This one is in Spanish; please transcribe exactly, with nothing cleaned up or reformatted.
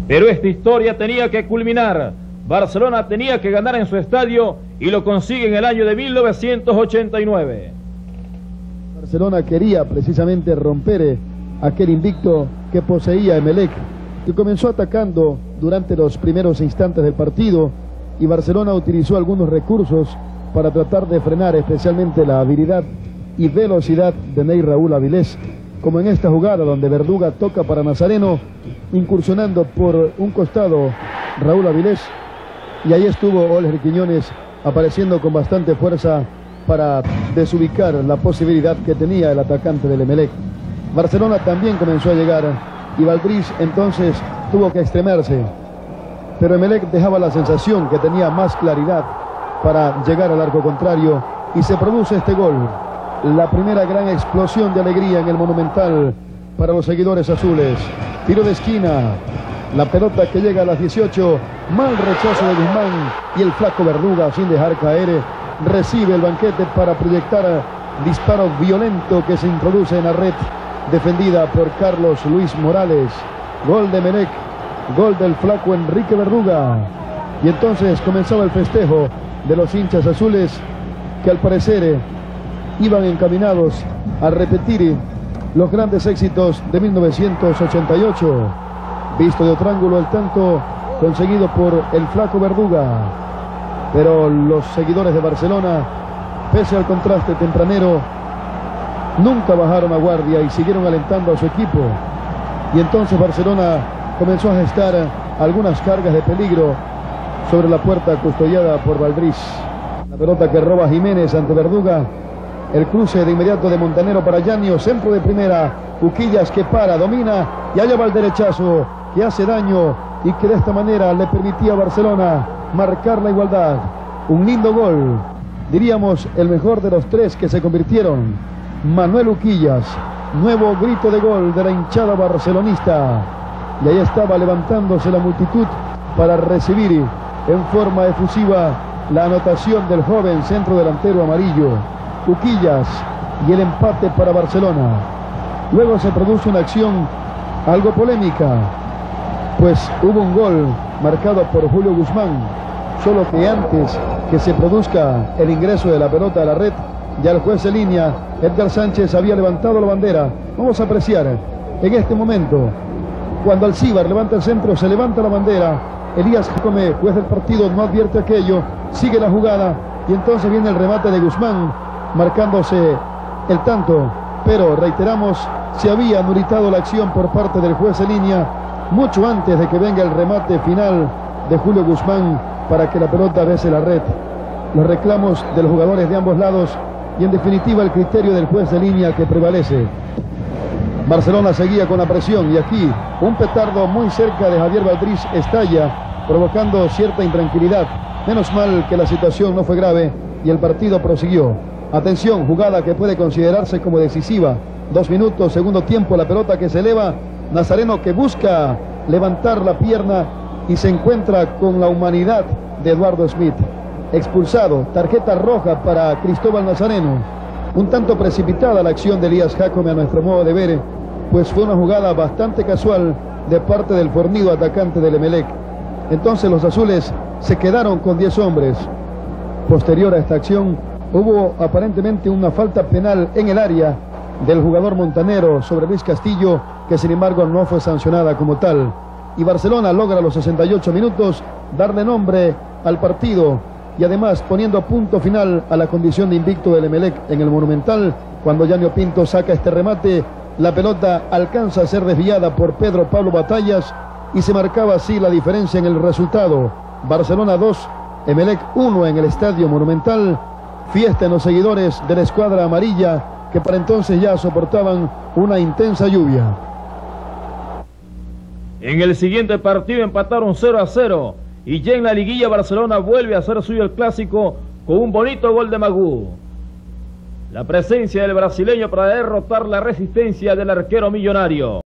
Pero esta historia tenía que culminar. Barcelona tenía que ganar en su estadio y lo consigue en el año de mil novecientos ochenta y nueve. Barcelona quería precisamente romper aquel invicto que poseía Emelec, que comenzó atacando durante los primeros instantes del partido, y Barcelona utilizó algunos recursos para tratar de frenar especialmente la habilidad y velocidad de Ney Raúl Avilés, como en esta jugada donde Verduga toca para Nazareno, incursionando por un costado Raúl Avilés, y ahí estuvo Oler Quiñones apareciendo con bastante fuerza para desubicar la posibilidad que tenía el atacante del Emelec. Barcelona también comenzó a llegar y Valdriz entonces tuvo que extremarse, pero Emelec dejaba la sensación que tenía más claridad para llegar al arco contrario y se produce este gol. La primera gran explosión de alegría en el Monumental para los seguidores azules. Tiro de esquina, la pelota que llega a las dieciocho, mal rechazo de Guzmán y el flaco Verduga, sin dejar caer, recibe el banquete para proyectar disparo violento que se introduce en la red, defendida por Carlos Luis Morales. Gol de Emelec, gol del flaco Enrique Verduga. Y entonces comenzaba el festejo de los hinchas azules, que al parecer iban encaminados a repetir los grandes éxitos de mil novecientos ochenta y ocho. Visto de otro ángulo el tanto conseguido por el flaco Verduga, pero los seguidores de Barcelona, pese al contraste tempranero, nunca bajaron a guardia y siguieron alentando a su equipo. Y entonces Barcelona comenzó a gestar algunas cargas de peligro sobre la puerta custodiada por Valdriz. La pelota que roba Jiménez ante Verduga. El cruce de inmediato de Montanero para Yanio, centro de primera. Uquillas que para, domina y allá va el derechazo que hace daño y que de esta manera le permitía a Barcelona marcar la igualdad. Un lindo gol, diríamos el mejor de los tres que se convirtieron. Manuel Uquillas, nuevo grito de gol de la hinchada barcelonista. Y ahí estaba levantándose la multitud para recibir en forma efusiva la anotación del joven centro delantero amarillo, Uquillas, y el empate para Barcelona. Luego se produce una acción algo polémica, pues hubo un gol marcado por Julio Guzmán, solo que antes que se produzca el ingreso de la pelota a la red, ya el juez de línea, Edgar Sánchez, había levantado la bandera. Vamos a apreciar en este momento, cuando Alcíbar levanta el centro, se levanta la bandera. Elías Jacome, juez del partido, no advierte aquello, sigue la jugada y entonces viene el remate de Guzmán, marcándose el tanto, pero reiteramos, se había anulado la acción por parte del juez de línea mucho antes de que venga el remate final de Julio Guzmán para que la pelota bese la red. Los reclamos de los jugadores de ambos lados y en definitiva el criterio del juez de línea que prevalece. Barcelona seguía con la presión y aquí un petardo muy cerca de Javier Valdriz estalla, provocando cierta intranquilidad. Menos mal que la situación no fue grave y el partido prosiguió. Atención, jugada que puede considerarse como decisiva. Dos minutos, segundo tiempo, la pelota que se eleva. Nazareno que busca levantar la pierna y se encuentra con la humanidad de Eduardo Smith. Expulsado, tarjeta roja para Cristóbal Nazareno. Un tanto precipitada la acción de Elías Jacome a nuestro modo de ver, pues fue una jugada bastante casual de parte del fornido atacante del Emelec. Entonces los azules se quedaron con diez hombres. Posterior a esta acción hubo aparentemente una falta penal en el área del jugador montanero sobre Luis Castillo, que sin embargo no fue sancionada como tal. Y Barcelona logra a los sesenta y ocho minutos darle nombre al partido y además poniendo punto final a la condición de invicto del Emelec en el Monumental. Cuando Yanio Pinto saca este remate, la pelota alcanza a ser desviada por Pedro Pablo Batallas y se marcaba así la diferencia en el resultado. Barcelona dos, Emelec uno en el Estadio Monumental. Fiesta en los seguidores de la escuadra amarilla, que para entonces ya soportaban una intensa lluvia. En el siguiente partido empataron cero a cero y ya en la liguilla Barcelona vuelve a hacer suyo el clásico con un bonito gol de Magú. La presencia del brasileño para derrotar la resistencia del arquero millonario.